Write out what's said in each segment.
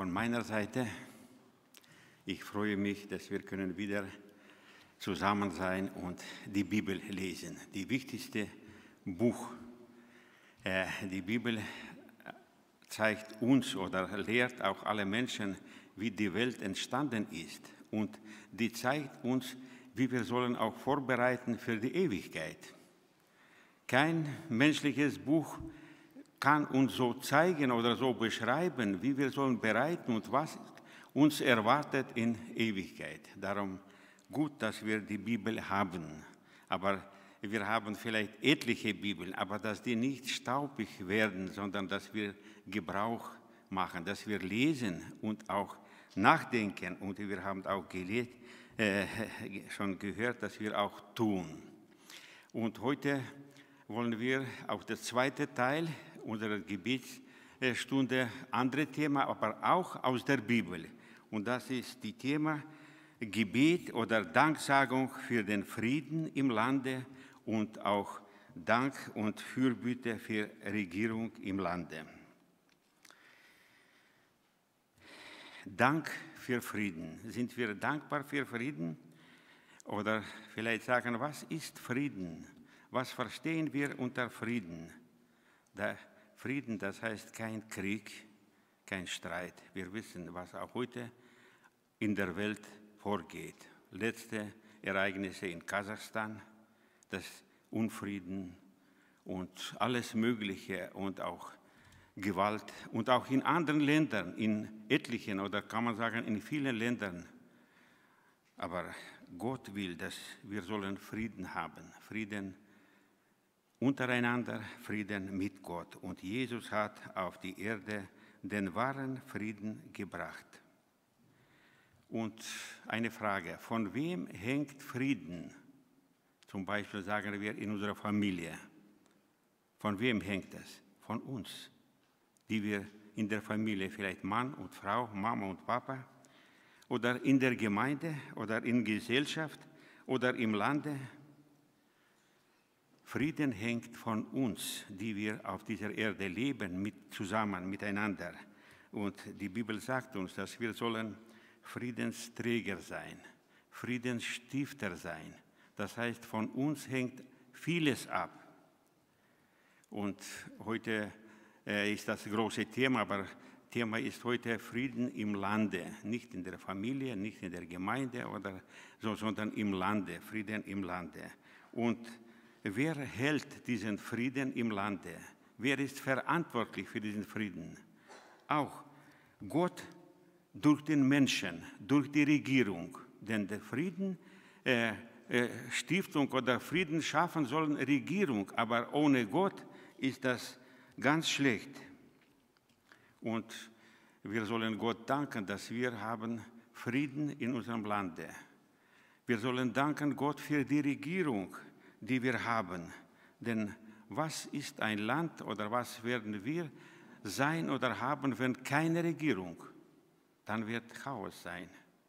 von meiner Seite. Ich freue mich, dass wir können wieder zusammen sein und die Bibel lesen. Die wichtigste Buch. Die Bibel zeigt uns oder lehrt auch alle Menschen, wie die Welt entstanden ist. Und die zeigt uns, wie wir sollen auch vorbereiten für die Ewigkeit. Kein menschliches Buch kann uns so zeigen oder so beschreiben, wie wir sollen bereiten und was uns erwartet in Ewigkeit. Darum gut, dass wir die Bibel haben. Aber wir haben vielleicht etliche Bibeln, aber dass die nicht staubig werden, sondern dass wir Gebrauch machen, dass wir lesen und auch nachdenken. Und wir haben auch schon gehört, dass wir auch tun. Und heute wollen wir auf den zweiten Teil unserer Gebetsstunde andere Thema, aber auch aus der Bibel. Und das ist das Thema Gebet oder Danksagung für den Frieden im Lande und auch Dank und Fürbitte für Regierung im Lande. Dank für Frieden. Sind wir dankbar für Frieden? Oder vielleicht sagen, was ist Frieden? Was verstehen wir unter Frieden? Der Frieden, das heißt kein Krieg, kein Streit. Wir wissen, was auch heute in der Welt vorgeht. Letzte Ereignisse in Kasachstan, das Unfrieden und alles Mögliche und auch Gewalt und auch in anderen Ländern, in etlichen oder kann man sagen in vielen Ländern. Aber Gott will, dass wir sollen Frieden haben, Frieden untereinander, Frieden mit Gott. Und Jesus hat auf die Erde den wahren Frieden gebracht. Und eine Frage, von wem hängt Frieden? Zum Beispiel sagen wir in unserer Familie. Von wem hängt es? Von uns, die wir in der Familie, vielleicht Mann und Frau, Mama und Papa, oder in der Gemeinde oder in Gesellschaft oder im Lande. Frieden hängt von uns, die wir auf dieser Erde leben, zusammen miteinander. Und die Bibel sagt uns, dass wir sollen Friedensträger sein, Friedensstifter sein. Das heißt, von uns hängt vieles ab. Und heute ist das große Thema, aber Thema ist heute Frieden im Lande, nicht in der Familie, nicht in der Gemeinde oder so, sondern im Lande, Frieden im Lande. Und wer hält diesen Frieden im Lande? Wer ist verantwortlich für diesen Frieden? Auch Gott durch den Menschen, durch die Regierung. Denn der Frieden, Stiftung oder Frieden schaffen sollen Regierung, aber ohne Gott ist das ganz schlecht. Und wir sollen Gott danken, dass wir haben Frieden in unserem Lande. Wir sollen danken Gott für die Regierung, die wir haben. Denn was ist ein Land oder was werden wir sein oder haben, wenn keine Regierung? Dann wird Chaos sein.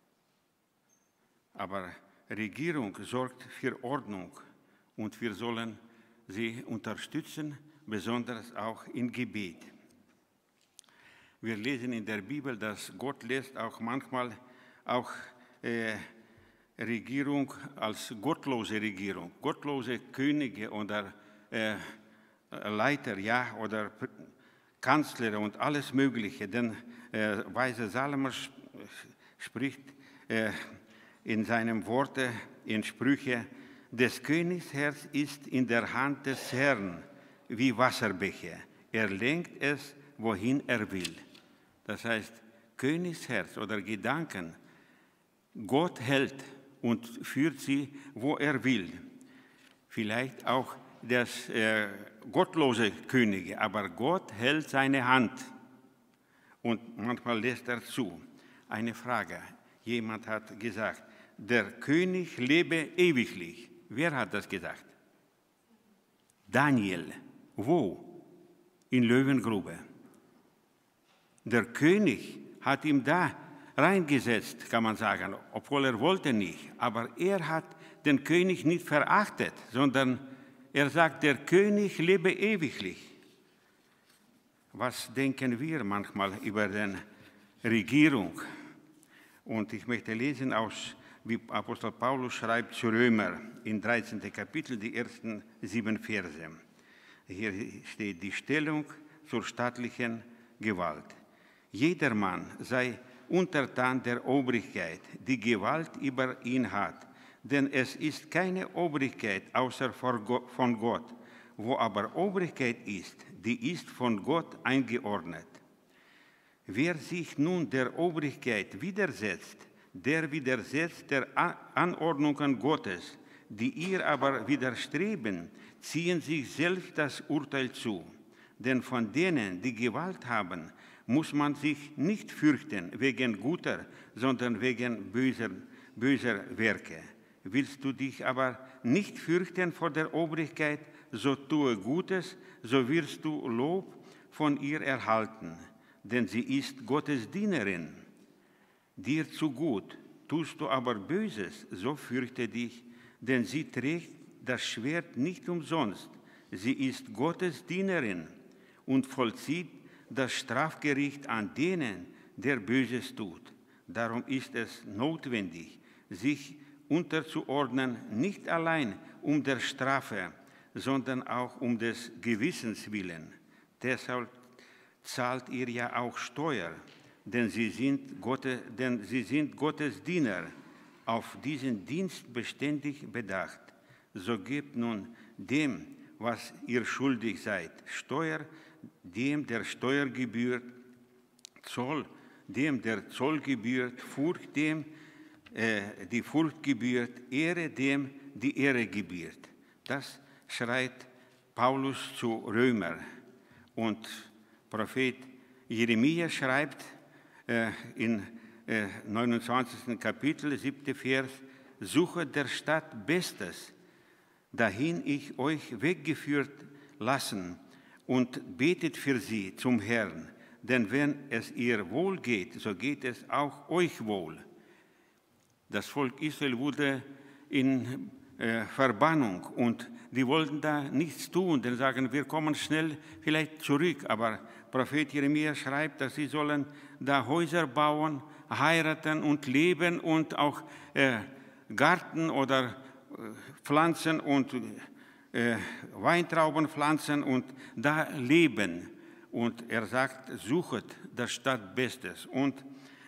Aber Regierung sorgt für Ordnung und wir sollen sie unterstützen, besonders auch im Gebet. Wir lesen in der Bibel, dass Gott lässt auch manchmal auch Regierung als gottlose Regierung, gottlose Könige oder Leiter, ja, oder Kanzler und alles Mögliche. Denn Weise Salomo spricht in seinem Worte in Sprüche: Des Königs Herz ist in der Hand des Herrn wie Wasserbäche. Er lenkt es, wohin er will. Das heißt, Königsherz oder Gedanken, Gott hält und führt sie, wo er will. Vielleicht auch das gottlose Könige, aber Gott hält seine Hand und manchmal lässt er zu. Eine Frage, jemand hat gesagt, der König lebe ewiglich. Wer hat das gesagt? Daniel. Wo? In Löwengrube. Der König hat ihn da reingesetzt, kann man sagen, obwohl er wollte nicht. Aber er hat den König nicht verachtet, sondern er sagt, der König lebe ewiglich. Was denken wir manchmal über den Regierung. Und ich möchte lesen aus, wie Apostel Paulus schreibt zu Römer im 13. Kapitel, die ersten 7 Verse. Hier steht die Stellung zur staatlichen Gewalt. Jedermann sei untertan der Obrigkeit, die Gewalt über ihn hat, denn es ist keine Obrigkeit außer von Gott. Wo aber Obrigkeit ist, die ist von Gott eingeordnet. Wer sich nun der Obrigkeit widersetzt, der widersetzt der Anordnungen Gottes, die ihr aber widerstreben, ziehen sich selbst das Urteil zu. Denn von denen, die Gewalt haben, muss man sich nicht fürchten wegen guter, sondern wegen böser Werke. Willst du dich aber nicht fürchten vor der Obrigkeit, so tue Gutes, so wirst du Lob von ihr erhalten. Denn sie ist Gottes Dienerin. Dir zu gut, tust du aber Böses, so fürchte dich, denn sie trägt das Schwert nicht umsonst. Sie ist Gottes Dienerin und vollzieht das Strafgericht an denen, der Böses tut. Darum ist es notwendig, sich unterzuordnen, nicht allein um der Strafe, sondern auch um des Gewissens willen. Deshalb zahlt ihr ja auch Steuer, denn sie sind Gottes Diener, auf diesen Dienst beständig bedacht. So gebt nun dem, was ihr schuldig seid, Steuer, dem der Steuer gebührt, Zoll, dem der Zoll gebührt, Furcht dem, die Furcht gebührt, Ehre dem, die Ehre gebührt. Das schreibt Paulus zu Römer. Und Prophet Jeremia schreibt in 29. Kapitel, 7. Vers, suchet der Stadt Bestes, dahin ich euch weggeführt lassen, und betet für sie zum Herrn. Denn wenn es ihr wohl geht, so geht es auch euch wohl. Das Volk Israel wurde in Verbannung und die wollten da nichts tun, denn sagen, wir kommen schnell vielleicht zurück. Aber Prophet Jeremia schreibt, dass sie sollen da Häuser bauen, heiraten und leben und auch Garten oder Pflanzen und Weintrauben pflanzen und da leben. Und er sagt, suchet das Stadt Bestes und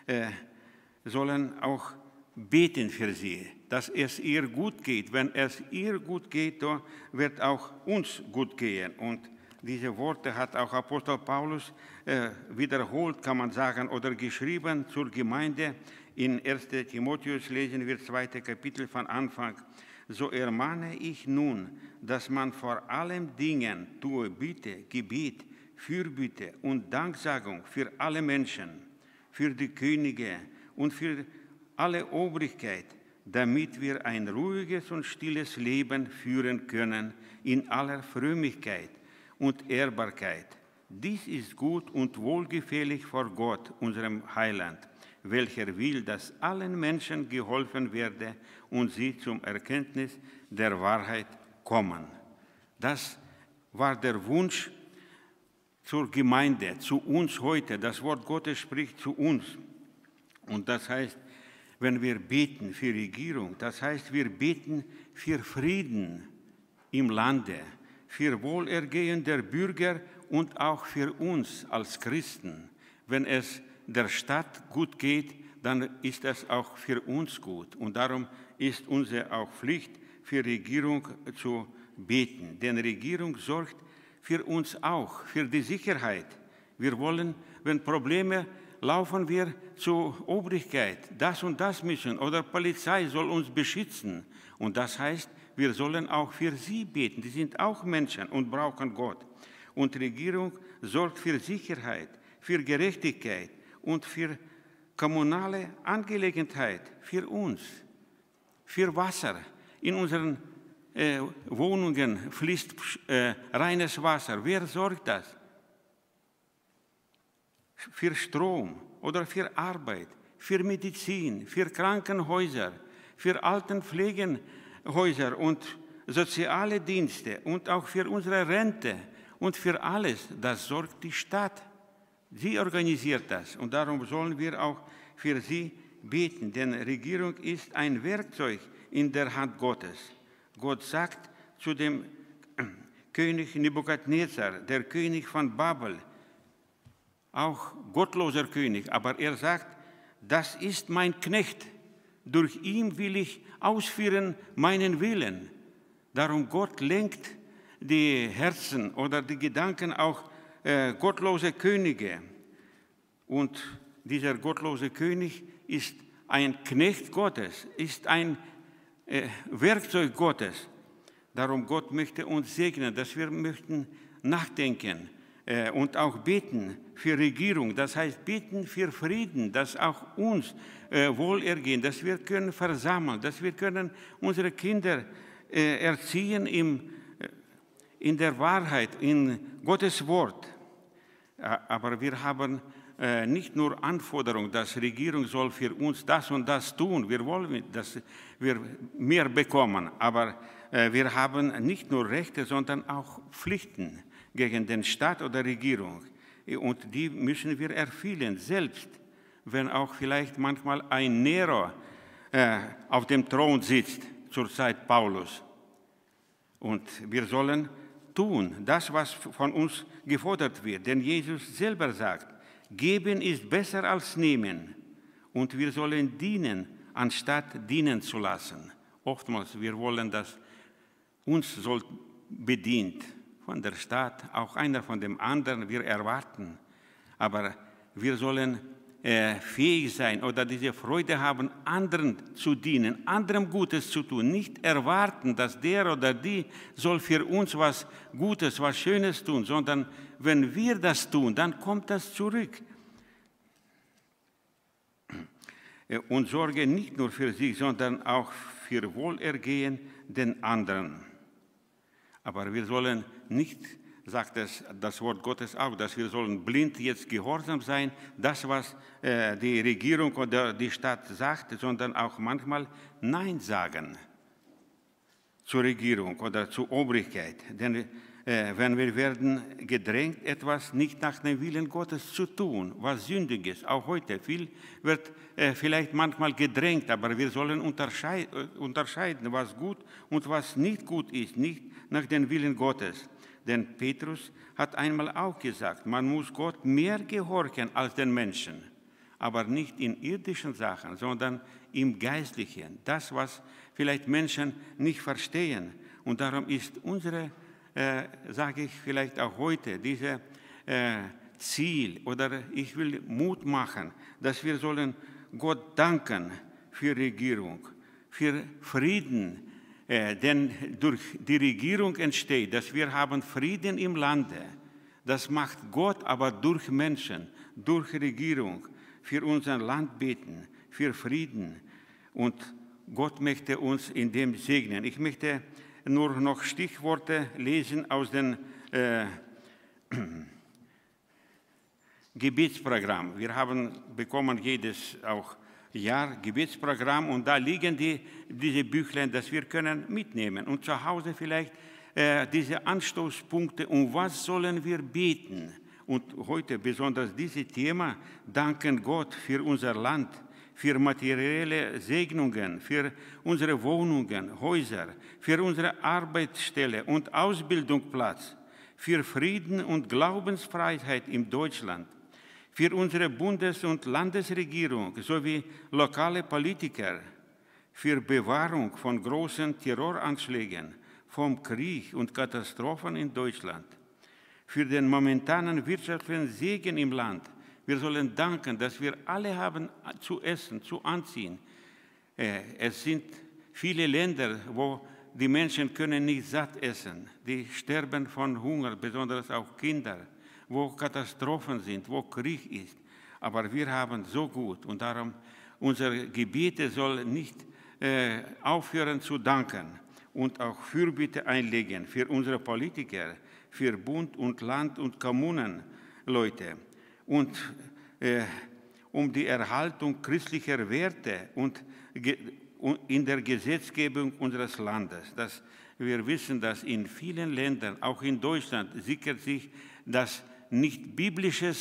sollen auch beten für sie, dass es ihr gut geht. Wenn es ihr gut geht, dann wird auch uns gut gehen. Und diese Worte hat auch Apostel Paulus wiederholt, kann man sagen, oder geschrieben zur Gemeinde. In 1. Timotheus lesen wir 2. Kapitel von Anfang. So ermahne ich nun, dass man vor allen Dingen tue Bitte, Gebet, Fürbitte und Danksagung für alle Menschen, für die Könige und für alle Obrigkeit, damit wir ein ruhiges und stilles Leben führen können in aller Frömmigkeit und Ehrbarkeit. Dies ist gut und wohlgefällig vor Gott, unserem Heiland, welcher will, dass allen Menschen geholfen werde und sie zum Erkenntnis der Wahrheit kommen. Das war der Wunsch zur Gemeinde, zu uns heute. Das Wort Gottes spricht zu uns. Und das heißt, wenn wir beten für Regierung, das heißt, wir beten für Frieden im Lande, für Wohlergehen der Bürger und auch für uns als Christen. Wenn es der Stadt gut geht, dann ist es auch für uns gut. Und darum ist unsere auch Pflicht, für Regierung zu beten. Denn Regierung sorgt für uns auch, für die Sicherheit. Wir wollen, wenn Probleme laufen wir zur Obrigkeit, das und das müssen, oder Polizei soll uns beschützen. Und das heißt, wir sollen auch für sie beten. Die sind auch Menschen und brauchen Gott. Und Regierung sorgt für Sicherheit, für Gerechtigkeit und für kommunale Angelegenheit, für uns, für Wasser. In unseren Wohnungen fließt reines Wasser. Wer sorgt das? Für Strom oder für Arbeit, für Medizin, für Krankenhäuser, für Altenpflegenhäuser und soziale Dienste und auch für unsere Rente und für alles. Das sorgt die Stadt. Sie organisiert das und darum sollen wir auch für sie beten, denn Regierung ist ein Werkzeug in der Hand Gottes. Gott sagt zu dem König Nebukadnezar, der König von Babel, auch gottloser König, aber er sagt, das ist mein Knecht, durch ihn will ich ausführen meinen Willen. Darum Gott lenkt die Herzen oder die Gedanken auch gottlose Könige. Und dieser gottlose König ist ein Knecht Gottes, ist ein Werkzeug Gottes. Darum Gott möchte uns segnen, dass wir möchten nachdenken und auch beten für Regierung. Das heißt, beten für Frieden, dass auch uns Wohlergehen, dass wir können versammeln, dass wir können unsere Kinder erziehen in der Wahrheit, in Gottes Wort. Aber wir haben nicht nur Anforderung, dass Regierung soll für uns das und das tun. Wir wollen, dass wir mehr bekommen. Aber wir haben nicht nur Rechte, sondern auch Pflichten gegen den Staat oder Regierung. Und die müssen wir erfüllen, selbst wenn auch vielleicht manchmal ein Nero auf dem Thron sitzt, zur Zeit Paulus. Und wir sollen tun, das, was von uns gefordert wird. Denn Jesus selber sagt, geben ist besser als nehmen. Und wir sollen dienen, anstatt dienen zu lassen. Oftmals, wir wollen, dass uns soll bedient von der Stadt, auch einer von dem anderen, wir erwarten. Aber wir sollen fähig sein oder diese Freude haben, anderen zu dienen, anderem Gutes zu tun. Nicht erwarten, dass der oder die soll für uns was Gutes, was Schönes tun, sondern wenn wir das tun, dann kommt das zurück. Und sorge nicht nur für sich, sondern auch für Wohlergehen den anderen. Aber wir sollen nicht, sagt das Wort Gottes auch, dass wir sollen blind jetzt gehorsam sein, das, was die Regierung oder die Stadt sagt, sondern auch manchmal Nein sagen zur Regierung oder zur Obrigkeit. Denn wenn wir werden gedrängt, etwas nicht nach dem Willen Gottes zu tun, was sündig ist, auch heute, viel wird vielleicht manchmal gedrängt, aber wir sollen unterscheiden, was gut und was nicht gut ist, nicht nach dem Willen Gottes. Denn Petrus hat einmal auch gesagt, man muss Gott mehr gehorchen als den Menschen, aber nicht in irdischen Sachen, sondern im Geistlichen, das, was vielleicht Menschen nicht verstehen. Und darum ist unsere, sage ich vielleicht auch heute, dieses Ziel, oder ich will Mut machen, dass wir sollen Gott danken für Regierung, für Frieden, denn durch die Regierung entsteht, dass wir haben Frieden im Lande. Das macht Gott aber durch Menschen, durch Regierung, für unser Land beten, für Frieden. Und Gott möchte uns in dem segnen. Ich möchte nur noch Stichworte lesen aus dem Gebetsprogramm. Wir bekommen jedes auch Jahr Gebetsprogramm und da liegen diese Büchlein, das wir können mitnehmen und zu Hause vielleicht diese Anstoßpunkte, um was sollen wir beten. Und heute besonders dieses Thema, danken Gott für unser Land, für materielle Segnungen, für unsere Wohnungen, Häuser, für unsere Arbeitsstelle und Ausbildungsplatz, für Frieden und Glaubensfreiheit in Deutschland, für unsere Bundes- und Landesregierung sowie lokale Politiker, für Bewahrung von großen Terroranschlägen, vom Krieg und Katastrophen in Deutschland, für den momentanen wirtschaftlichen Segen im Land. Wir sollen danken, dass wir alle haben zu essen, zu anziehen. Es sind viele Länder, wo die Menschen können nicht satt essen. Die sterben von Hunger, besonders auch Kinder, wo Katastrophen sind, wo Krieg ist. Aber wir haben so gut und darum unsere Gebete sollen nicht aufhören zu danken und auch Fürbitte einlegen für unsere Politiker, für Bund und Land und Kommunenleute und um die Erhaltung christlicher Werte und in der Gesetzgebung unseres Landes. Dass wir wissen, dass in vielen Ländern, auch in Deutschland, sickert sich, dass nicht biblisches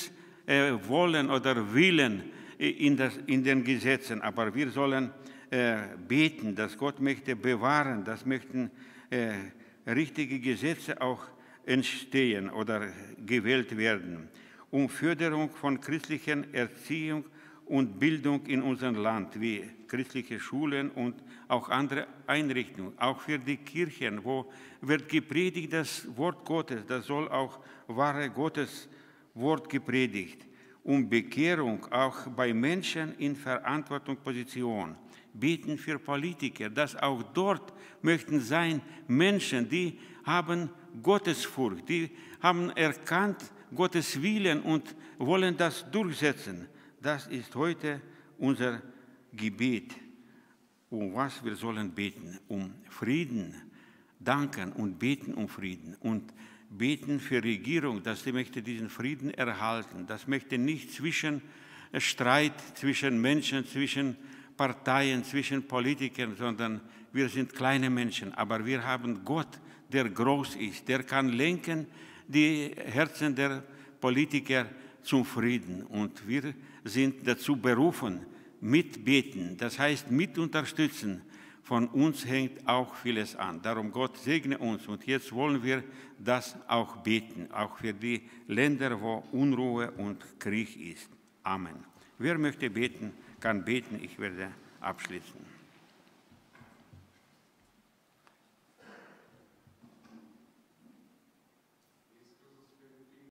wollen oder willen in den Gesetzen, aber wir sollen beten, dass Gott möchte bewahren, dass möchten richtige Gesetze auch entstehen oder gewählt werden, um Förderung von christlicher Erziehung und Bildung in unserem Land, wie christliche Schulen und auch andere Einrichtungen, auch für die Kirchen, wo wird gepredigt das Wort Gottes, das soll auch wahre Gottes Wort gepredigt, um Bekehrung auch bei Menschen in Verantwortungsposition. Beten für Politiker, dass auch dort möchten sein Menschen, die haben Gottesfurcht, die haben erkannt Gottes Willen und wollen das durchsetzen. Das ist heute unser Gebet. Um was wir sollen beten? Um Frieden, danken und beten um Frieden und beten für Regierung, dass sie möchte diesen Frieden erhalten. Das möchte nicht zwischen Streit zwischen Menschen, zwischen Parteien, zwischen Politikern, sondern wir sind kleine Menschen, aber wir haben Gott, der groß ist, der kann lenken die Herzen der Politiker zum Frieden. Und wir sind dazu berufen, mitbeten, das heißt mit unterstützen. Von uns hängt auch vieles an. Darum Gott segne uns. Und jetzt wollen wir das auch beten, auch für die Länder, wo Unruhe und Krieg ist. Amen. Wer möchte beten, kann beten. Ich werde abschließen.